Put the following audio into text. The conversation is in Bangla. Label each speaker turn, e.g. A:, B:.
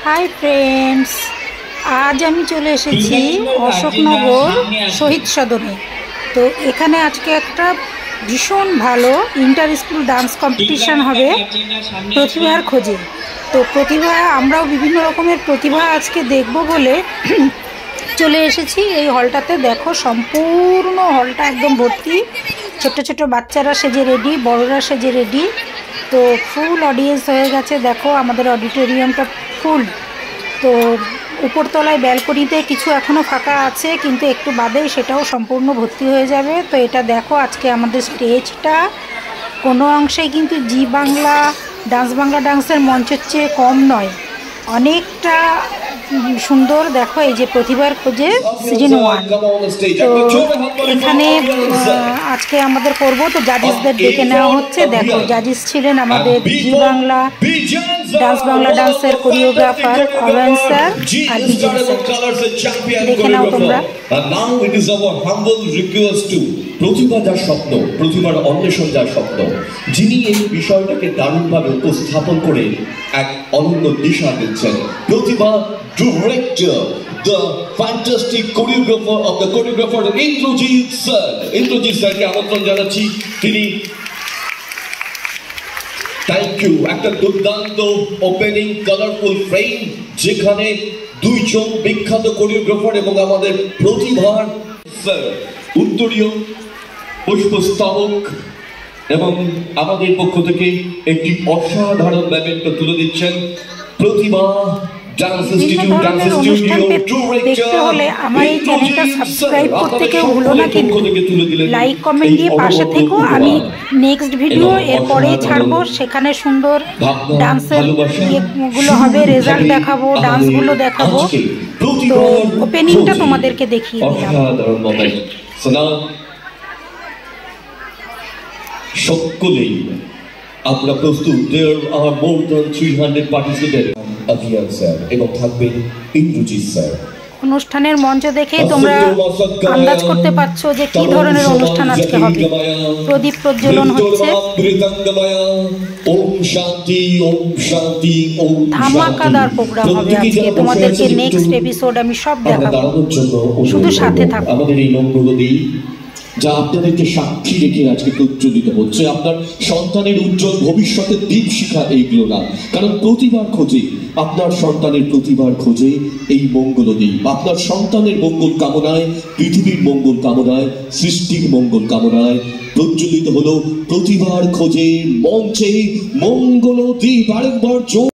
A: हाई फ्रेंड्स, आज आमी चले एसेছি अशोकनगर शहीद सदने। तो एखाने आज के एक भीषण भालो इंटर स्कूल डांस कम्पिटिशन होबे प्रतिभार खोजे। तो प्रतिभा आमराও বিভিন্ন রকমের प्रतिभा आज के देखबो बोले चले एसेছি এই হলটাতে। देखो सम्पूर्ण हलटा एकदम भर्ती, छोटो छोटो बाच्चारा सेजे रेडी, बड़ोरा सेजे रेडी। तो फुल ऑडियंस हो गेছে। देखो आमादेर ऑडिटोरियमटा फुल। तो ऊपर तलाय ব্যালকনিতে কিছু এখনো ফাঁকা আছে, কিন্তু একটু বাদেই সেটাও সম্পূর্ণ ভর্তি হয়ে যাবে। তো এটা দেখো আজকে আমাদের স্টেজটা কোনো অংশেই কিন্তু জি বাংলা ডান্সের মঞ্চের চেয়ে কম নয়, অনেকটা সুন্দর। দেখো এই যে প্রতিভার খোঁজে সিজন 1। তো এখানে আজকে আমাদের করব, তো জাজিসদের ডেকে নেওয়া হচ্ছে। দেখো জাজিস ছিলেন আমাদের জি বাংলা ডান্সের কোরিওগ্রাফার অভয়ন স্যার আর বিজন স্যার। দেখে নাও তোমরা।
B: প্রতিভা যার স্বপ্ন, প্রতিভার অন্বেষণ যার স্বপ্ন, যিনি এই বিষয়টাকে দারুণভাবে উপস্থাপন করে এক অনন্য দিশা দিচ্ছেন, Pratibha director, the fantastic choreographer of the choreographer Indrajit sir. Indrajit স্যারকে আমন্ত্রণ জানাচ্ছি। তিনি থ্যাংক ইউ। একটা দুর্দান্ত ওপেনিং কালারফুল ফ্রেম, যেখানে দুইজন বিখ্যাত কোরিওগ্রাফার এবং আমাদের প্রতিভার স্যার উত্তরীয় পুষ্পস্তবক এবং আমাদের পক্ষ থেকে একটি অসাধারণ ব্যাপারটা তুলে দিচ্ছেন Pratibha dance institute, dance studio
A: দেখতে হলে আমার এই চ্যানেলটা সাবস্ক্রাইব করতে কেউ ভুলো না, কিন্তু লাইক কমেন্ট দিয়ে পাশে থেকো। আমি নেক্সট ভিডিও এরপরেই ছাড়বো, সেখানে সুন্দর ডান্সের ইয়েগুলো হবে, রেজাল্ট দেখাবো, ডান্সগুলো দেখাবো। তো ওপেনিংটা তোমাদেরকে দেখিয়ে দিলাম।
B: সকলেই আমরা প্রস্তুত। There are more than 300 participants. Abhiyan sir এবং থাকবেন ইন্দ্রজিৎ স্যার।
A: অনুষ্ঠানের মঞ্চ দেখে তোমরা আন্দাজ করতে পারছো যে কি ধরনের অনুষ্ঠান আজকে হবে। প্রদীপ প্রজ্বলন হচ্ছে,
B: ওম শান্তি ওম শান্তি ওম
A: ধামাকাদার প্রোগ্রাম হবে আজকে। তোমাদেরকে নেক্সট এপিসোড আমি সব দেখাবো, শুধু সাথে থাকো।
B: আমাদের এই নম্রগতি যা আপনাদেরকে সাক্ষী রেখে আজকে প্রজ্বলিত হচ্ছে, আপনার সন্তানের উজ্জ্বল ভবিষ্যতের দীপশিখা এইগুলো না, কারণ প্রতিভার খোঁজে, আপনার সন্তানের প্রতিভার খোঁজে এই মঙ্গলদ্বীপ। আপনার সন্তানের মঙ্গল কামনায়, পৃথিবীর মঙ্গল কামনায়, সৃষ্টির মঙ্গল কামনায় প্রজ্বলিত হলো প্রতিভার খোঁজে মঞ্চে মঙ্গলদ্বীপ। আরেকবার